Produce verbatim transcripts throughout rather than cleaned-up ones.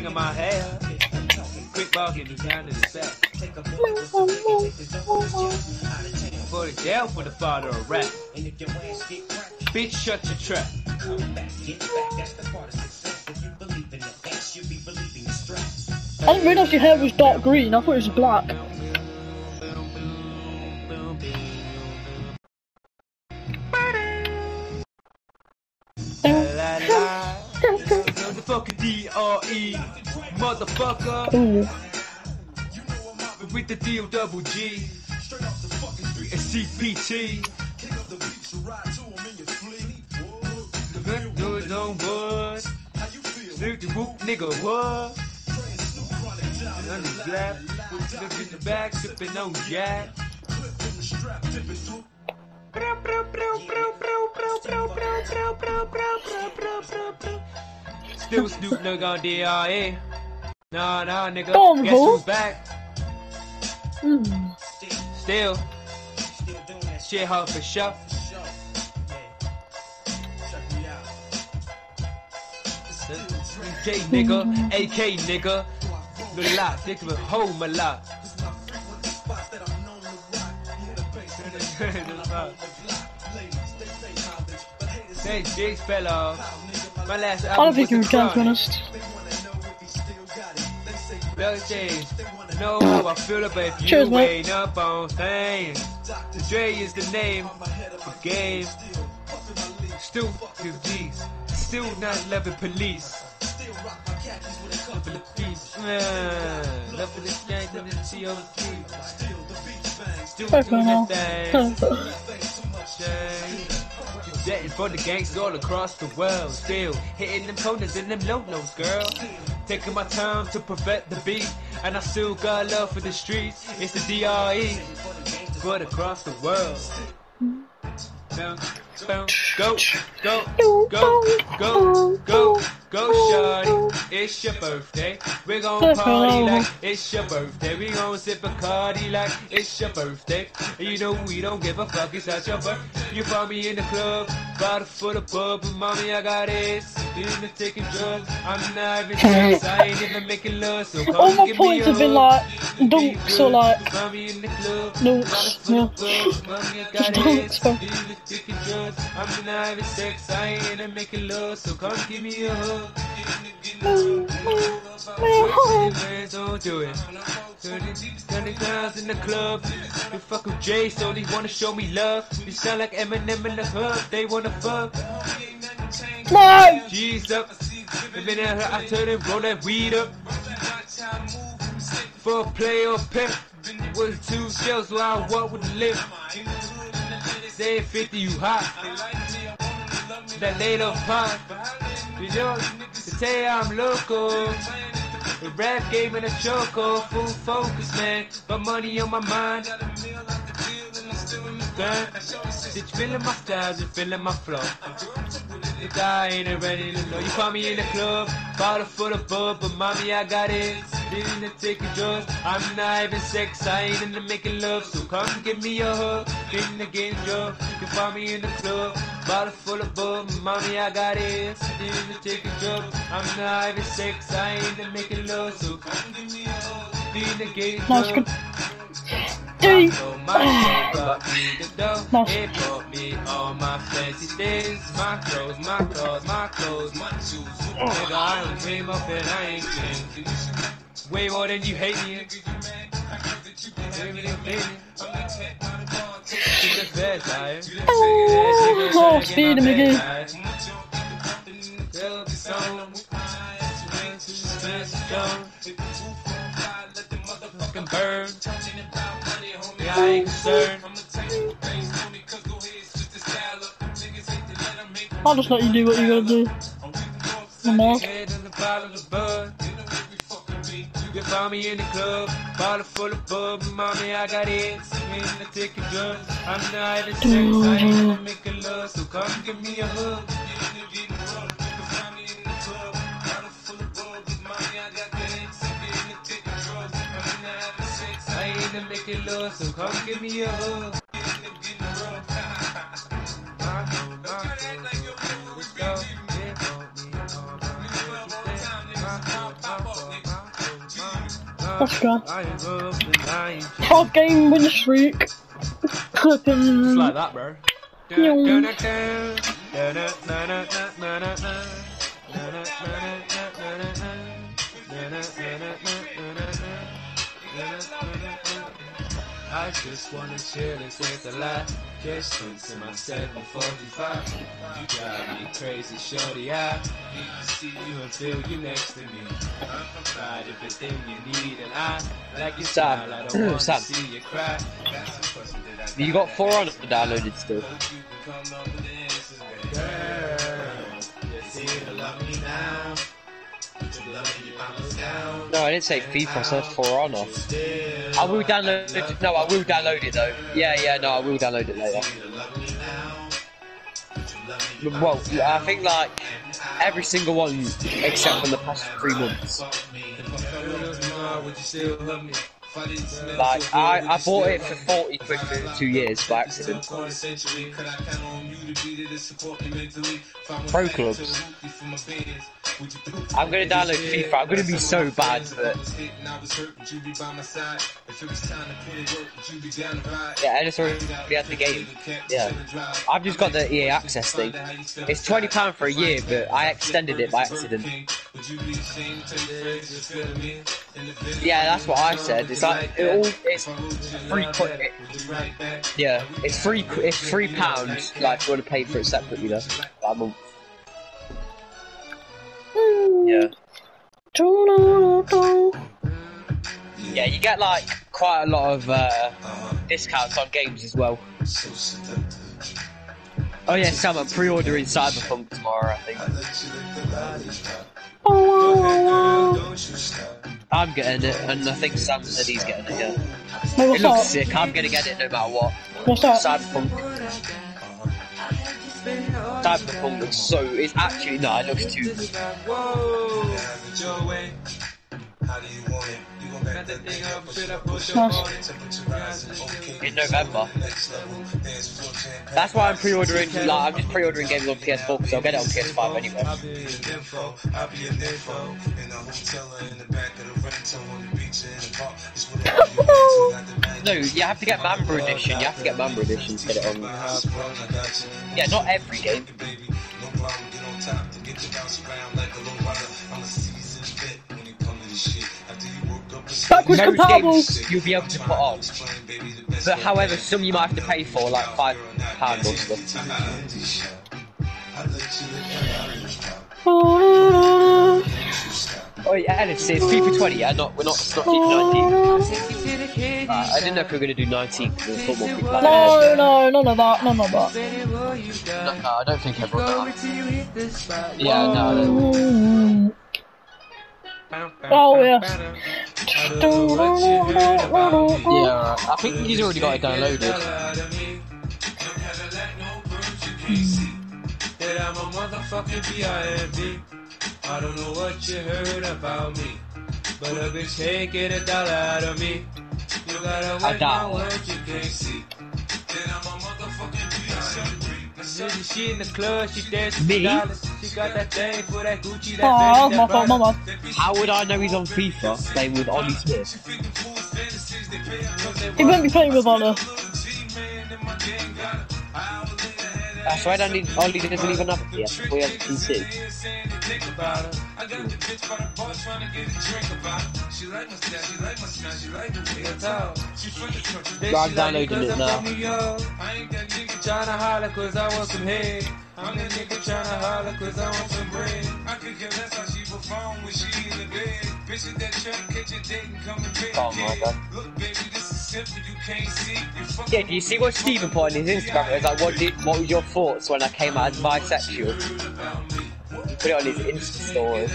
string in my hair. Quick ball get me down to the back. For the jail for the father of rap. Bitch, shut your trap. I didn't realise your hair was dark green, I thought it was black. The fucking D R E, motherfucker. Ooh. With the D O double G, it's C P T. Do it on wood. Snoop the whoop, nigga, what? On the slap, look at the back, sipping on Jack. Still Snoop nigga on D R E. Nah, nah, nigga. Don't Guess go. who's back? Mm. Still. Shit hard for sure. J nigga, A K nigga. The lot, think of it home a lot. Hey, Jake fell off. My last I don't think you can, to be honest. Know how I feel about if you Cheers, mate. ain't up on things. Dre is the name of the game. Still fucking G's. Still not loving police. Loving the peace. Man. Loving the gang and the T O three. Still doing that thing. Jetting for the gangs all across the world. Still hitting them corners and them low-lows, girl. Taking my time to perfect the beat. And I still got love for the streets. It's the D R E. But across the world. Boom, boom, go, go, go, go, go, go, shawty. It's your birthday. We're gon' party like it's your birthday. We gon' sip a Cardi like it's your birthday. And you know we don't give a fuck, it's not your birthday. You find me in the club, bottle full of bub, but mommy I got it. Even taking drugs, I'm not even serious. I ain't even making love, so come All my give points me have been a like hug. dunks or like Mommy in the club, dunks. bottle Yeah. full of bub, mommy I got Dunks, bro. it. Even taking drugs, I'm not having sex, I ain't even making love, so come give me a hug. Don't do it. thirty pounds in the club. You fuck with Jay, so they wanna show me love. You sound like Eminem in the club, they wanna fuck. No! G's up. And then I, I turn and roll that weed up. For a play or pimp. With two shells, so I walk with the lip. Say fifty, you hot. That later pot. You know, to tell you I'm local. The rap game in a choco. Full focus, man. But money on my mind. Did you feeling my style? You feeling my flow? If I ain't ready to know. You call me in the club. Bottle full of bub, but mommy, I got it. Didn't take a drugs. I'm not even sex. I ain't into making love. So come give me a hug. In the game drug. You find me in the club. Bottle full of bub, but mommy, I got it. Didn't take a drugs. I'm not even sex. I ain't into making love. So come give me a hug. In the game drug. Dude. My brought me the dough. Nice. It brought me all my fancy things. My clothes, my clothes, my clothes, my shoes. Nigga, I don't dream up and I ain't clean. Way more than you hate me. Oh, speed him again. Fucking burn. Yeah, I ain't concerned. I'll just let you do what you gotta do. I'm off. You can find me in the club, bottle full of bub, mommy, I got it. In the ticket drugs, I'm not having sex, I ain't gonna make a love, so come give me a hug. You can find me in the club, bottle full of bub, mommy, I got it. In the ticket drugs, I'm not having sex, I ain't gonna make a love, so come give me a hug. Let's go. Let's go. I am up and I ain't Five game win streak. Flipping. just like that, bro. Meow. I just wanna chill and take the life. Just into my seven forty-five. You drive me crazy, shorty. I need to see you and feel you next to me. I provide everything you need, and I like your Sam, style. I don't wanna Sam. see you cry. You got four on downloaded still. No, I didn't say FIFA, I said For Honor. I will download it. No, I will download it though. Yeah, yeah, no, I will download it later. Well, I think like every single one except for the past three months. Like, I, I bought it for forty quid for two years by accident. Pro Clubs. I'm gonna download FIFA, I'm gonna be so bad, but... Yeah, I just already had the game. Yeah. I've just got the E A Access thing. It's twenty pounds for a year, but I extended it by accident. Yeah, that's what I said. It's like, it all, it's three quid. It, yeah, it's three, it's three pounds, like, if you want to pay for it separately though, that month. Yeah. Yeah, you get like quite a lot of uh, discounts on games as well. Oh yeah, Sam, I'm pre-ordering Cyberpunk tomorrow, I think. I'm getting it, and I think Sam said he's getting it, yeah. Hey, It what's looks up? sick, I'm gonna get it no matter what. What's that? Cyberpunk. Cyberpunk looks so... It's actually... No, it looks too good. In November. That's why I'm pre-ordering... Like, I'm just pre-ordering games on P S four, because I'll get it on P S five anyway. No, you have to get Mamba Edition. You have to get Mamba Edition to get it on. Yeah, not every game. Backwards Most compatible. games you'll be able to put on. But however, some you might have to pay for, like five pounds or stuff. Oh yeah, and it's, it's FIFA twenty, yeah, not, we're not, it's not FIFA nineteen. Uh, I didn't know if we were going to do nineteen, because there's football people like No, no, none of that, none of that. No, no, I don't think everyone does. Yeah, no, Mm. Oh, yeah. yeah, I think he's already got it downloaded. I don't know what you heard about me, but a bitch can't get a dollar out of me. You gotta wait my words you can't see. Then I'm a motherfucking bitch. She in the club, she dancing for dollars. She got that thing for that Gucci, that Oh, baby, my that fault, my brother. bad. How would I know he's on FIFA playing with Ollie Smith? He won't be playing with Honor. I swear I need, Ollie doesn't even have a P S, we have a P C. I'm downloading it now. I ain't that nigga tryna holler cause I want some head. I'm that nigga tryna holler cause I want some bread. I could care less how she perform when she in the bed. Bitches that try to catch a date and come and pay. Oh my god. Look baby, this is simple, you can't see. You Yeah, do you see what Stephen put on his Instagram? It was like, what did, what was your thoughts when I came out as bisexual? He put it on his Insta story.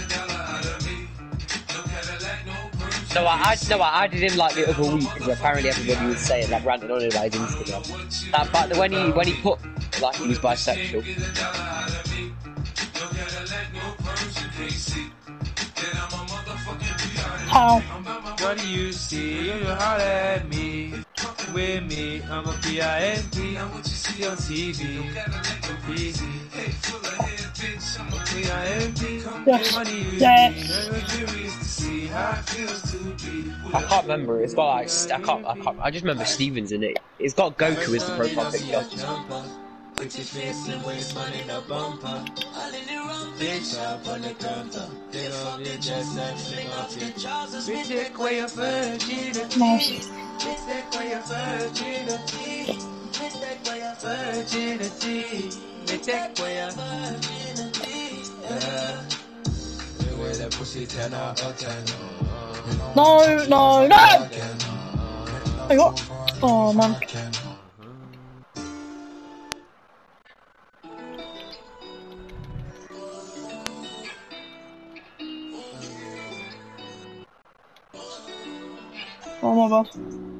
No, I, I, no, I added him like the other week because apparently everybody was saying, like, ranting on him about his Instagram. That, but when he, when he put, like, he was bisexual. How? What do you see? You holler at me. With me, I'm a P I N P. I'm what you see on T V. Easy. Hey, full of head, bitch. I'm a P I N P. Yes. What do you Yes. see? I'm curious to see how it feels to I can't remember. It's got like I can't. I can't. I just remember Stevens in it. It's got Goku as the profile picture. Put your face and waste money in a bumper. Bitch up on the counter. Take off your dress and fling off your trousers. We take away your virginity. Nice. We take away your virginity. We take away your virginity. We take away your virginity. Yeah. The way that pussy ten out of ten. No, no, no! Hey, what? Oh, man. Oh my god.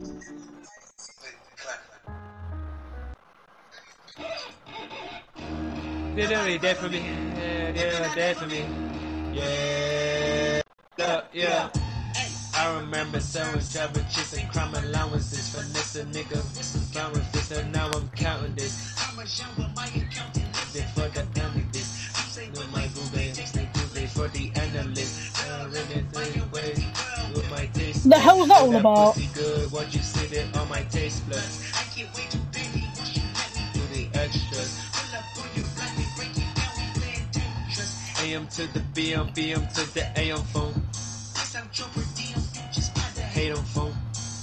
They're really dead for me. Yeah, they're dead for me. Yeah. Yeah, yeah. I remember selling travel chicks and crime allowances. Finesse a nigga. Bound with this and now I'm counting this. They for the analyst. No my Google. They Google for the analyst. The hell is that all about? Good, what you sit it on my taste buds. Do the extras. A M to the B M, B M to the A M phone. Hate on phone.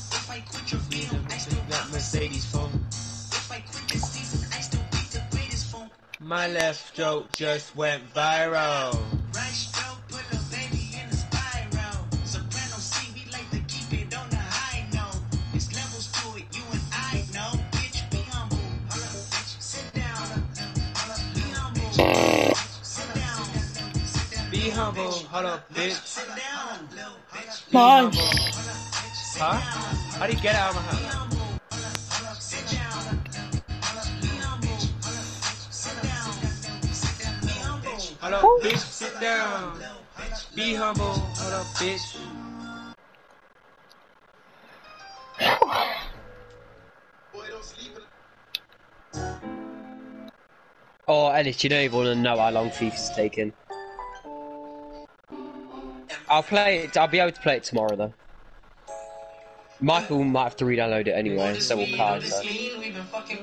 Got Mercedes phone. My left stroke just went viral. Be humble, hold up, bitch. Nice. Huh? How do you get out of my house? Hold up, bitch, sit down. Be humble, hold up, bitch. Oh, Ellis, you don't even want to know how long FIFA's taken. I'll play it. I'll be able to play it tomorrow, though. Michael might have to re-download it anyway, so will Kai. So. Yeah.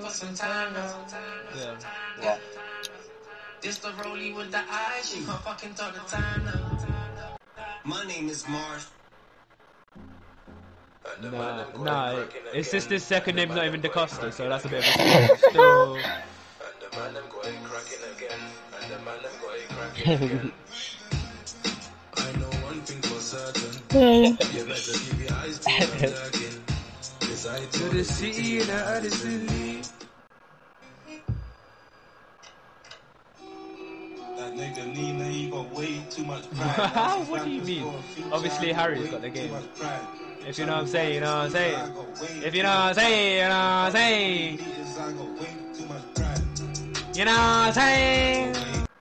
What? This the rollie with the eyes. She gon' fucking talk the time now. My name is Mars. Nah, nah, it's just his second name's not even DaCosta, so that's a bit of a still. I know one thing for certain. You better keep your eyes peeled. To the city and out of the city. That nigga Nina, he got way too much pride. What do you mean? Obviously Harry's got the game. If you know what I'm saying, you know what I'm saying. If you know what I'm saying, you know what I'm saying. You know what I'm saying.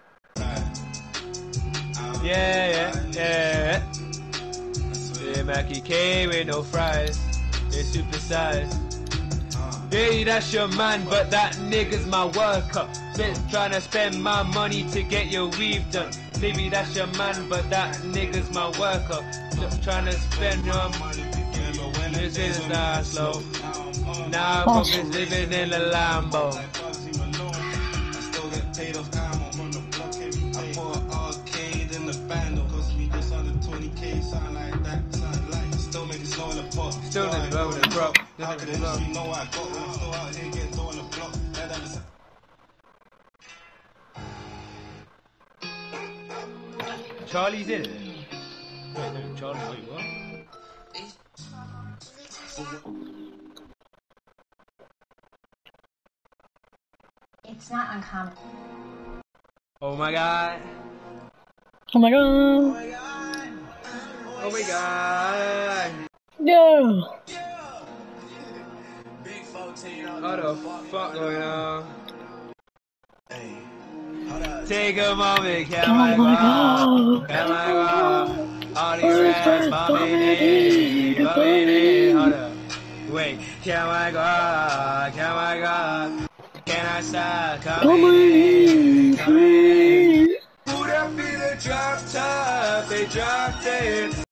Yeah, yeah, yeah. Yeah, Mackie K with no fries. They're super size. Yeah, that's your man, but that nigga's my worker. Bitch tryna spend my money to get your weave done. Maybe that's your man, but that nigga's my worker. Just tryna spend your money. This is not slow. Now I'm just living in a Lambo. I still get paid off time from the blocking. I bought an arcade in the band. Cost me just under twenty K, something like that. Something like still make it slow in the pot. Still in the blow with the drop. How could it you know I got when I'm still out here getting thrown on the block? Charlie's in it. Wait, no, Charlie, wait, what? It's not uncommon. Oh my god. Oh my god. Oh my god. Oh my god. Yeah. What the fuck going on? Take a moment, can Oh I my go? god. Can I go? All these rats bumping in, bumping in. Hold up. Wait, can I go? Can I go? Can I stop coming in? Coming in. Who'd have been a drop top? They dropped it.